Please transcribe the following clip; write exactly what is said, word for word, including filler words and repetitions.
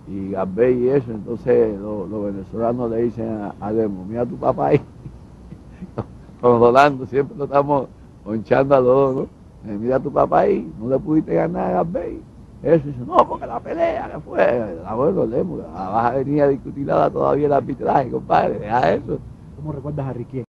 y Garbey y eso, entonces los, los venezolanos le dicen a, a Lemo, mira a tu papá ahí, con Rolando, siempre lo estamos ponchando a los dos, ¿no? Eh, mira a tu papá ahí, no le pudiste ganar a Garbey. Eso dice, no, porque la pelea que fue, la bueno, Lemo, vas a venir a discutir nada todavía el arbitraje, compadre, deja eso. ¿Cómo recuerdas a Riquier?